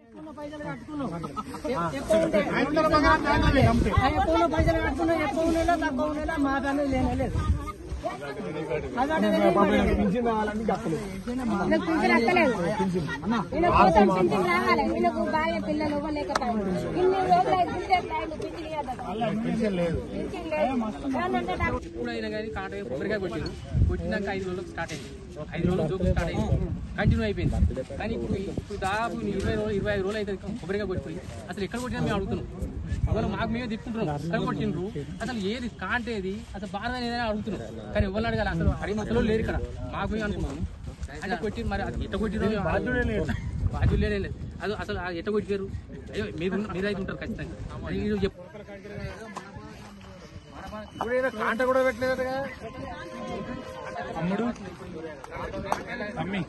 పైసలు కట్టుకున్నాం పైసలు కట్టుకున్నాం ఎక్కువ ఉండేలా తక్కువ ఉండేలా మా పని లేనేలేదు పింఛన్ కావాలని చెప్పలేదు. భార్య పిల్లలు లేకపోయారు ఇన్ని ఎప్పుడైనా కానీ కాట కొబ్బరికాయ కొట్టింది. కొట్టినాక 5 రోజులకు స్టార్ట్ అయింది. 5 రోజులు జోకు స్టార్ట్ అయింది, కంటిన్యూ అయిపోయింది. కానీ ఇప్పుడు దాదాపు 20 రోజులు 25 రోజులు అయితే కొబ్బరికాయ కొట్టిపోయి అసలు ఎక్కడ కొట్టినా మేము అడుగుతున్నాం. ఇవాళ మాకు మేమే తిప్పుకుంటున్నాం. ఎక్కడ కొట్టిండ్రు అసలు ఏది కాంటేది అసలు బాధ ఏదైనా అడుగుతున్నాం. కానీ ఎవరు అడగాలి అసలు అడిగినలో లేరు ఇక్కడ. మాకు మేము అనుకుంటున్నాం అంటే కొట్టి మరి అది ఎట్ట కొట్టిరో బాధ్యులే లేదు. అది అసలు ఎట్ట కొట్టారు. అయ్యో మీరైతే ఉంటారు ఖచ్చితంగా. కాంట కూడా పెట్టలేదు అమ్ముడు అమ్మి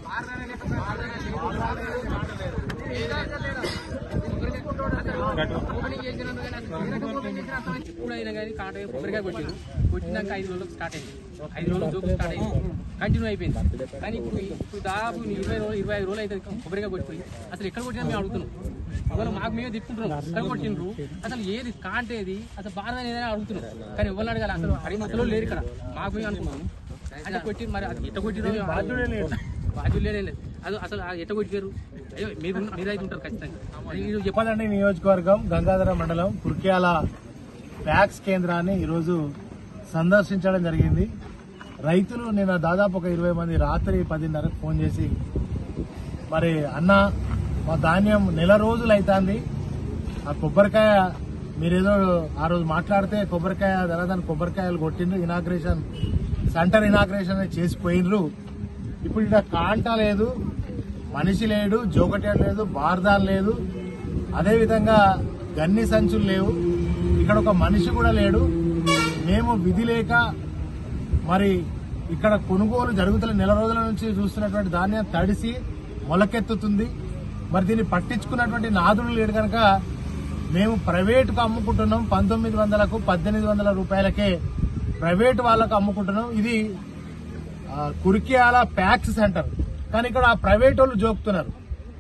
ఎప్పుడైనా కానీ కాట కొబ్బరికాయ కొట్టింది. కొట్టినాక 5 రోజులకు స్టార్ట్ అయింది. 5 రోజులు జోకు స్టార్ట్ అయింది, కంటిన్యూ అయిపోయింది. కానీ ఇప్పుడు దాదాపు 20 రోజులు 25 రోజులు అయితే కొబ్బరికాయ కొట్టిపోయి అసలు ఎక్కడ కొట్టినా మేము అడుగుతున్నాం. ఇవాళ మాకు మేమే తిప్పుకుంటున్నాం. ఎక్కడ కొట్టిండ్రు అసలు ఏది కాంటేది అసలు బాధ ఏదైనా అడుగుతున్నాం. కానీ ఎవరు అడగాలి అసలు అడిగినలో లేరు ఇక్కడ. మాకు మేము అనుకుంటున్నాం అంటే కొట్టి మరి అది ఎట్ట కొట్టిరో బాధ్యులే లేదు. అది అసలు ఎట్ట కొట్టారు. అయ్యో మీరైతే ఉంటారు ఖచ్చితంగా. చెప్పాలండి. నియోజకవర్గం గంగాధర మండలం కుర్క్యాల ప్యాక్స్ కేంద్రాన్ని ఈరోజు సందర్శించడం జరిగింది. రైతులు నిన్న దాదాపు ఒక 20 మంది రాత్రి 10:30కు ఫోన్ చేసి మరి అన్న మా ధాన్యం నెల రోజులు అవుతుంది, ఆ కొబ్బరికాయ మీరేదో ఆ రోజు మాట్లాడితే కొబ్బరికాయ దాని కొబ్బరికాయలు కొట్టిండ్రు, ఇనాగ్రేషన్ సెంటర్ ఇనాగ్రేషన్ చేసిపోయినరు. ఇప్పుడు ఇక్కడ కాంట లేదు, మనిషి లేడు, జోకటేడు లేదు, బార్దాన్ లేదు, అదేవిధంగా గన్ని సంచులు లేవు, ఇక్కడ ఒక మనిషి కూడా లేడు. మేము విధి లేక మరి ఇక్కడ కొనుగోలు జరుగుతున్న నెల రోజుల నుంచి చూస్తున్నటువంటి ధాన్యం తడిసి మొలకెత్తుతుంది. మరి దీన్ని పట్టించుకున్నటువంటి నాదుడు లేడు కనుక మేము ప్రైవేటుకు అమ్ముకుంటున్నాం. 1900కు 1800 రూపాయలకే ప్రైవేటు వాళ్ళకు అమ్ముకుంటున్నాం. ఇది కుర్క్యాల ప్యాక్స్ సెంటర్, కానీ ఇక్కడ ప్రైవేట్ వాళ్ళు జోకుతున్నారు.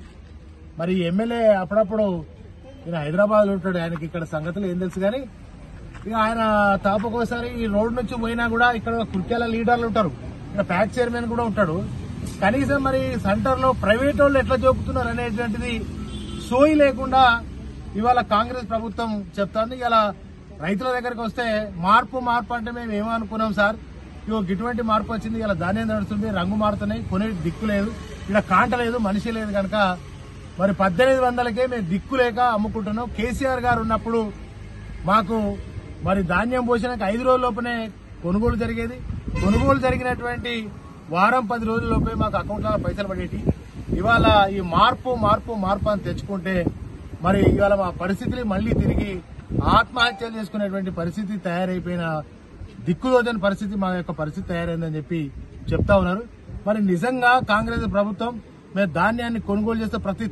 మరి ఎమ్మెల్యే అప్పుడప్పుడు ఈయన హైదరాబాద్ లో ఉంటాడు, ఆయనకి ఇక్కడ సంగతులు ఏం తెలుసు. కానీ ఇక ఆయన తాపకోసారి ఈ రోడ్ నుంచి పోయినా కూడా ఇక్కడ కుర్క్యాల లీడర్లు ఉంటారు, ఇక్కడ ప్యాక్ చైర్మన్ కూడా ఉంటాడు. కనీసం మరి సెంటర్ లో ప్రైవేట్ వాళ్ళు ఎట్లా జోకుతున్నారు అనేటువంటిది సోయి లేకుండా ఇవాళ కాంగ్రెస్ ప్రభుత్వం చెప్తాంది. ఇలా రైతుల దగ్గరకు వస్తే మార్పు అంటే మేము ఏమనుకున్నాం సార్, ఇగో ఇటువంటి మార్పు వచ్చింది, ఇలా ధాన్యం నడుస్తుంది, రంగు మారుతున్నాయి, కొనే దిక్కు లేదు, ఇక్కడ కాంట లేదు, మనిషి లేదు కనుక మరి 1800కే మేము దిక్కు లేక అమ్ముకుంటున్నాం. కేసీఆర్ గారు ఉన్నప్పుడు మాకు మరి ధాన్యం పోసినాక 5 రోజుల లోపనే కొనుగోలు జరిగేది. కొనుగోలు జరిగినటువంటి వారం 10 రోజుల లోపే మాకు అకౌంట్లలో పైసలు పడేటి. ఇవాళ ఈ మార్పు అని తెచ్చుకుంటే మరి ఇవాళ మా పరిస్థితులు మళ్లీ తిరిగి ఆత్మహత్యలు చేసుకునేటువంటి పరిస్థితి తయారైపోయిన, దిక్కుదోచని పరిస్థితి మా యొక్క పరిస్థితి తయారైందని చెప్పి చెప్తా ఉన్నారు. మరి నిజంగా కాంగ్రెస్ ప్రభుత్వం మేము ధాన్యాన్ని కొనుగోలు చేస్తే ప్రతి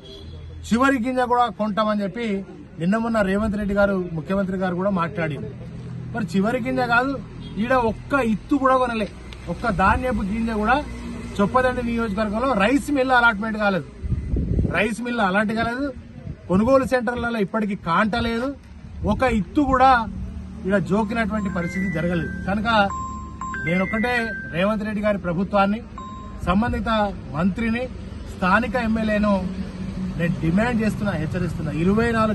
చివరి గింజ కూడా కొంటామని చెప్పి నిన్న మొన్న రేవంత్ రెడ్డి గారు ముఖ్యమంత్రి గారు కూడా మాట్లాడింది. మరి చివరి గింజ కాదు, ఈడ ఒక్క ఇత్తు కూడా కొనలే, ఒక్క ధాన్యపు గింజ కూడా చొప్పదండి నియోజకవర్గంలో రైస్ మిల్ అలాట్మెంట్ కాలేదు, రైస్ మిల్ అలాంటి కాలేదు, కొనుగోలు సెంటర్లలో ఇప్పటికీ కాంట లేదు, ఒక ఇత్తు కూడా ఇలా జోకినటువంటి పరిస్థితి జరగలేదు. కనుక నేనొక్కటే రేవంత్ రెడ్డి గారి ప్రభుత్వాన్ని, సంబంధిత మంత్రిని, స్థానిక ఎమ్మెల్యేను నేను డిమాండ్ చేస్తున్నా, హెచ్చరిస్తున్నా, 24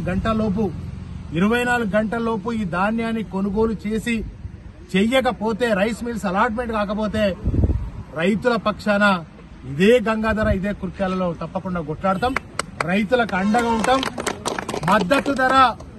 గంటల లోపు ఈ ధాన్యాన్ని కొనుగోలు చేసి చెయ్యకపోతే, రైస్ మిల్స్ అలాట్మెంట్ కాకపోతే రైతుల పక్షాన ఇదే గంగాధర ఇదే కుర్క్యాలలో తప్పకుండా కొట్లాడతాం, రైతులకు అండగా ఉంటాం. మద్దతు ధర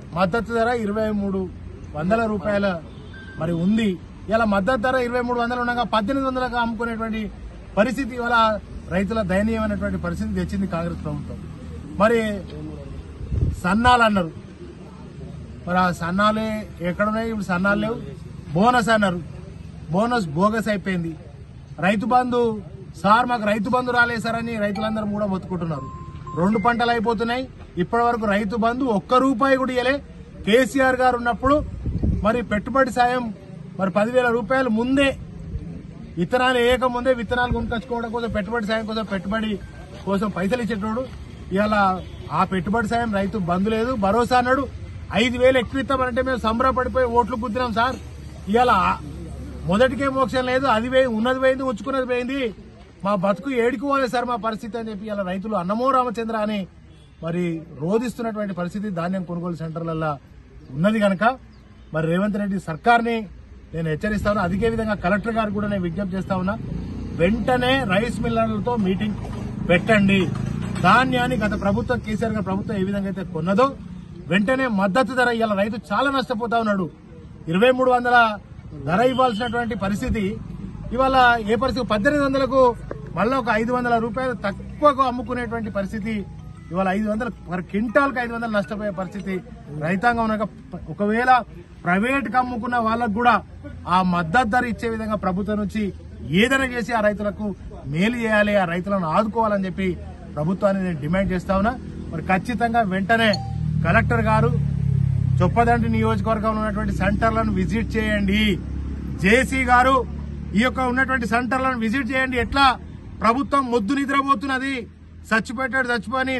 2300 రూపాయల మరి ఉంది. ఇలా మద్దతు ధర 2300 ఉండగా 1800గా అమ్ముకునేటువంటి పరిస్థితి ఇవాళ రైతుల దయనీయమైనటువంటి పరిస్థితి తెచ్చింది కాంగ్రెస్ ప్రభుత్వం. మరి సన్నాలు అన్నారు, మరి ఆ సన్నాలే ఎక్కడున్నాయి? ఇప్పుడు సన్నాలు లేవు. బోనస్ అన్నారు, బోనస్ బోగస్ అయిపోయింది. రైతు బంధు సార్ మాకు రైతు బంధు రాలేదు సార్ అని రైతులందరూ కూడా మొత్తుకుంటున్నారు. 2 పంటలు అయిపోతున్నాయి, ఇప్పటి వరకు రైతు బంధు ₹1 కూడా ఇవ్వలే. కేసీఆర్ గారు ఉన్నప్పుడు మరి పెట్టుబడి సాయం మరి 10,000 రూపాయలు ముందే, విత్తనాలు వేయక ముందే విత్తనాలు కొనుకొచ్చుకోవడం కోసం, పెట్టుబడి సాయం కోసం, పెట్టుబడి కోసం పైసలు ఇచ్చేటోడు. ఇవాళ ఆ పెట్టుబడి సాయం రైతు బంధు లేదు, భరోసా అన్నాడు. 5,000 ఎక్కువ ఇస్తామంటే మేము సంబరపడిపోయి ఓట్లు గుద్దినాం సార్. ఇవాళ మొదటికే మోక్షం లేదు, అది ఉన్నది పోయింది, ఉంచుకున్నది పోయింది, మా బతుకు ఏడుకోవాలి సార్ మా పరిస్థితి అని చెప్పి ఇలా రైతులు అన్నమో రామచంద్ర అని మరి రోధిస్తున్నటువంటి పరిస్థితి ధాన్యం కొనుగోలు సెంటర్లలో ఉన్నది కనుక మరి రేవంత్ రెడ్డి సర్కార్ని నేను హెచ్చరిస్తా ఉన్నా. అదే విధంగా కలెక్టర్ గారు కూడా నేను విజ్ఞప్తి చేస్తా ఉన్నా, వెంటనే రైస్ మిల్లర్లతో మీటింగ్ పెట్టండి. ధాన్యాన్ని గత ప్రభుత్వం కేసీఆర్ గారి ప్రభుత్వం ఏ విధంగా అయితే కొన్నదో వెంటనే మద్దతు ధర ఇవాళ రైతు చాలా నష్టపోతా ఉన్నాడు. 2,300 ధర ఇవ్వాల్సినటువంటి పరిస్థితి ఇవాళ ఏ పరిస్థితి 1,800కు మళ్ళీ ఒక 500 రూపాయలు తక్కువకు అమ్ముకునేటువంటి పరిస్థితి. ఇవాళ 500 పర్ క్వింటాల్కి 500 నష్టపోయే పరిస్థితి రైతాంగం ఉన్నాక ఒకవేళ ప్రైవేట్ కు అమ్ముకున్న వాళ్ళకు కూడా ఆ మద్దతు ధర ఇచ్చే విధంగా ప్రభుత్వం నుంచి ఏదైనా చేసి ఆ రైతులకు మేలు చేయాలి, ఆ రైతులను ఆదుకోవాలని చెప్పి ప్రభుత్వాన్ని నేను డిమాండ్ చేస్తా ఉన్నా. మరి ఖచ్చితంగా వెంటనే కలెక్టర్ గారు చొప్పదండి నియోజకవర్గంలో ఉన్నటువంటి సెంటర్లను విజిట్ చేయండి. జేసీ గారు ఈ యొక్క ఉన్నటువంటి సెంటర్లను విజిట్ చేయండి. ఎట్లా ప్రభుత్వం మొద్దు నిద్రపోతున్నది, చచ్చిపోయి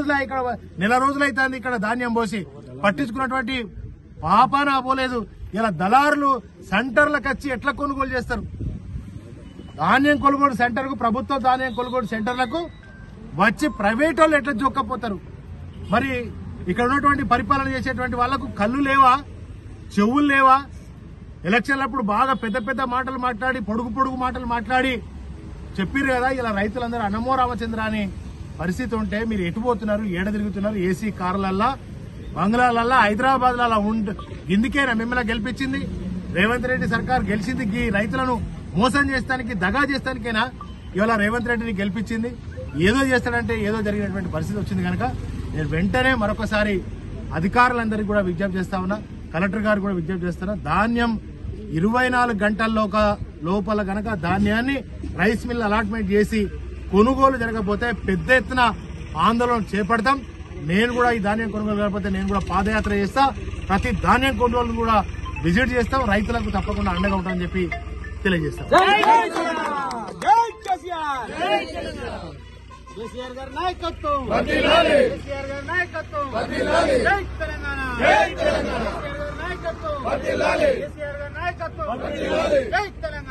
నెల రోజులైతుంది ఇక్కడ ధాన్యం పోసి పట్టించుకున్నటువంటి పాపాన పోలేదు. ఇలా దళారులు సెంటర్లకు వచ్చి ఎట్లా కొనుగోలు చేస్తారు? ధాన్యం కొనుగోలు సెంటర్కు, ప్రభుత్వ ధాన్యం కొనుగోలు సెంటర్లకు వచ్చి ప్రైవేట్ వాళ్ళు ఎట్లా జోక్కపోతారు? మరి ఇక్కడ ఉన్నటువంటి పరిపాలన చేసేటువంటి వాళ్లకు కళ్ళు లేవా, చెవులు లేవా? ఎలక్షన్లప్పుడు బాగా పెద్ద పెద్ద మాటలు మాట్లాడి పొడుగు మాటలు మాట్లాడి చెప్పారు కదా, ఇలా రైతులందరూ అన్నమో రామచంద్ర అని పరిస్థితి ఉంటే మీరు ఎటుపోతున్నారు, ఏడ తిరుగుతున్నారు? ఏసీ కార్లల్లా, బంగ్లాలల్లా, హైదరాబాద్ లా ఇందుకేనా మిమ్మల్ని గెలిపించింది? రేవంత్ రెడ్డి సర్కార్ గెలిచింది ఈ రైతులను మోసం చేస్తానికి, దగా చేస్తానికేనా ఇవాళ రేవంత్ రెడ్డిని గెలిపించింది? ఏదో చేస్తాడంటే ఏదో జరిగినటువంటి పరిస్థితి వచ్చింది కనుక నేను వెంటనే మరొకసారి అధికారులందరికీ కూడా విజ్ఞప్తి చేస్తా ఉన్నా, కలెక్టర్ గారు కూడా విజ్ఞప్తి చేస్తున్నా, ధాన్యం 24 గంటల్లో లోపల గనక ధాన్యాన్ని రైస్ మిల్ అలాట్మెంట్ చేసి కొనుగోలు జరగకపోతే పెద్ద ఎత్తున ఆందోళన చేపడతాం. నేను కూడా ఈ ధాన్యం కొనుగోలు కాకపోతే నేను కూడా పాదయాత్ర చేస్తా, ప్రతి ధాన్యం కొనుగోలు కూడా విజిట్ చేస్తాం, రైతులకు తప్పకుండా అండగా ఉంటామని చెప్పి తెలియజేస్తాం. కేసీఆర్ గారి నాయకత్వం, కేసీఆర్ గారి నాయకత్వం, జై తెలంగాణ, కేసీఆర్ గారి నాయకత్వం, కేసీఆర్ గారి నాయకత్వం, జై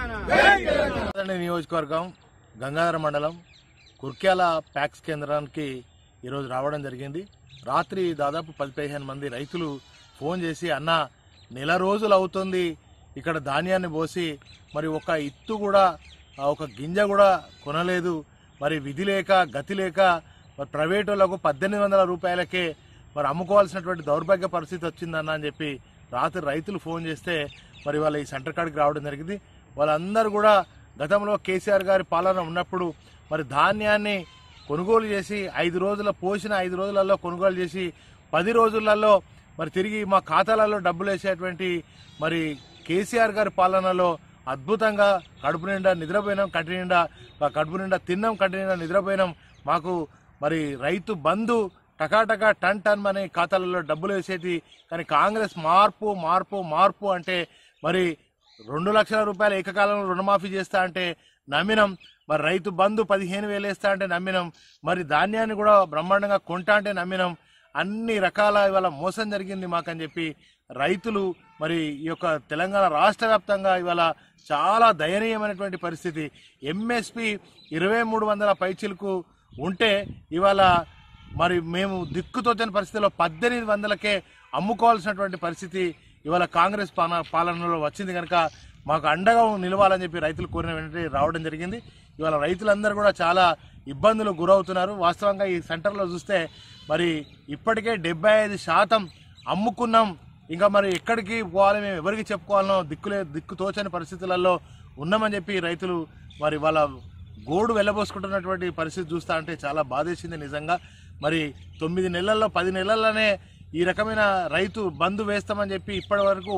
తెలంగాణ. నియోజకవర్గం గంగాధర మండలం కుర్క్యాల ప్యాక్స్ కేంద్రానికి ఈరోజు రావడం జరిగింది. రాత్రి దాదాపు 10-15 మంది రైతులు ఫోన్ చేసి, అన్న నెల రోజులు అవుతుంది ఇక్కడ ధాన్యాన్ని పోసి, మరి ఒక ఇత్తు కూడా ఒక గింజ కూడా కొనలేదు, మరి విధి లేక గతి లేక మరి ప్రైవేట్ వాళ్ళకు 1,800 రూపాయలకే మరి అమ్ముకోవాల్సినటువంటి దౌర్భాగ్య పరిస్థితి వచ్చిందన్న అని చెప్పి రాత్రి రైతులు ఫోన్ చేస్తే మరి వాళ్ళ ఈ సెంటర్ కాడికి రావడం జరిగింది. వాళ్ళందరూ కూడా గతంలో కేసీఆర్ గారి పాలన ఉన్నప్పుడు మరి ధాన్యాన్ని కొనుగోలు చేసి 5 రోజుల పోసిన 5 రోజులలో కొనుగోలు చేసి 10 రోజులలో మరి తిరిగి మా ఖాతాలలో డబ్బులు వేసేటువంటి మరి కేసీఆర్ గారి పాలనలో అద్భుతంగా కడుపు నిండా నిద్రపోయినాం, కడుపు నిండా తిన్నాం, కంటి నిండా నిద్రపోయినాం. మాకు మరి రైతు బంధు టకాటకా టన్ అనే ఖాతాలలో డబ్బులు వేసేది. కానీ కాంగ్రెస్ మార్పు అంటే మరి 2 లక్షల రూపాయలు ఏకకాలంలో రుణమాఫీ చేస్తా అంటే నమ్మినాం, మరి రైతు బంధు 15,000 వేస్తా అంటే నమ్మినాం, మరి ధాన్యాన్ని కూడా బ్రహ్మాండంగా కొంటా అంటే నమ్మినాం. అన్ని రకాల ఇవాళ మోసం జరిగింది మాకని చెప్పి రైతులు మరి ఈ యొక్క తెలంగాణ రాష్ట్ర వ్యాప్తంగా ఇవాళ చాలా దయనీయమైనటువంటి పరిస్థితి. ఎంఎస్పి 2,300 పైచిలకు ఉంటే ఇవాళ మరి మేము దిక్కుతోచని పరిస్థితిలో 1,800కే అమ్ముకోవాల్సినటువంటి పరిస్థితి ఇవాళ కాంగ్రెస్ పాలనలో వచ్చింది కనుక మాకు అండగా నిలవాలని చెప్పి రైతులు కోరిన వెంటనే రావడం జరిగింది. ఇవాళ రైతులందరూ కూడా చాలా ఇబ్బందులు గురవుతున్నారు. వాస్తవంగా ఈ సెంటర్లో చూస్తే మరి ఇప్పటికే 75% అమ్ముకున్నాం. ఇంకా మరి ఎక్కడికి పోవాలి, మేము ఎవరికి చెప్పుకోవాలనో దిక్కు తోచని పరిస్థితులలో ఉన్నామని చెప్పి రైతులు మరి వాళ్ళ గోడు వెళ్ళబోసుకుంటున్నటువంటి పరిస్థితి చూస్తా అంటే చాలా బాధేసింది నిజంగా. మరి 9 నెలల్లో 10 నెలల్లోనే ఈ రకమైన రైతు బంధు వేస్తామని చెప్పి ఇప్పటి వరకు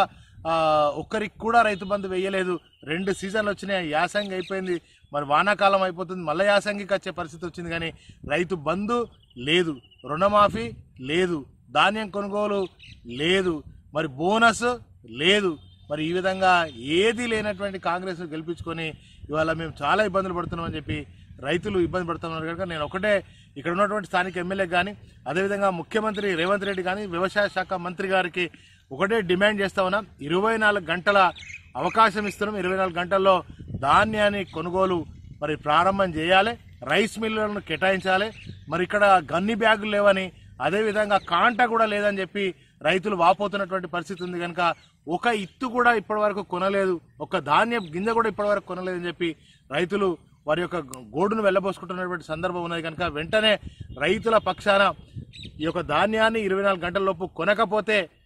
ఒక్కరికి కూడా రైతు బంధు వేయలేదు. 2 సీజన్లు వచ్చినాయి, యాసంగి అయిపోయింది, మరి వానాకాలం అయిపోతుంది, మళ్ళీ యాసంగికి వచ్చే పరిస్థితి వచ్చింది. కానీ రైతు బంధు లేదు, రుణమాఫీ లేదు, ధాన్యం కొనుగోలు లేదు, మరి బోనస్ లేదు. మరి ఈ విధంగా ఏది లేనటువంటి కాంగ్రెస్ గెలిపించుకొని ఇవాళ మేము చాలా ఇబ్బందులు పడుతున్నామని చెప్పి రైతులు ఇబ్బంది పడుతున్నారు కనుక నేను ఒకటే ఇక్కడ ఉన్నటువంటి స్థానిక ఎమ్మెల్యే కానీ అదేవిధంగా ముఖ్యమంత్రి రేవంత్ రెడ్డి కానీ వ్యవసాయ శాఖ మంత్రి గారికి ఒకటే డిమాండ్ చేస్తా ఉన్నాం. 24 గంటల అవకాశం ఇస్తున్నాం. 24 గంటల్లో ధాన్యాన్ని కొనుగోలు మరి ప్రారంభం చేయాలి. రైస్ మిల్లులను కేటాయించాలి. మరి ఇక్కడ గన్ని బ్యాగులు లేవని, అదేవిధంగా కాంట కూడా లేదని చెప్పి రైతులు వాపోతున్నటువంటి పరిస్థితి ఉంది. కనుక ఒక ఇత్తు కూడా ఇప్పటి వరకు కొనలేదు, ఒక ధాన్యం గింజ కూడా ఇప్పటి వరకు కొనలేదని చెప్పి రైతులు వారి యొక్క గోడును వెళ్లబోసుకుంటున్నటువంటి సందర్భం ఉన్నది. కనుక వెంటనే రైతుల పక్షాన ఈ యొక్క ధాన్యాన్ని 24 గంటల లోపు కొనకపోతే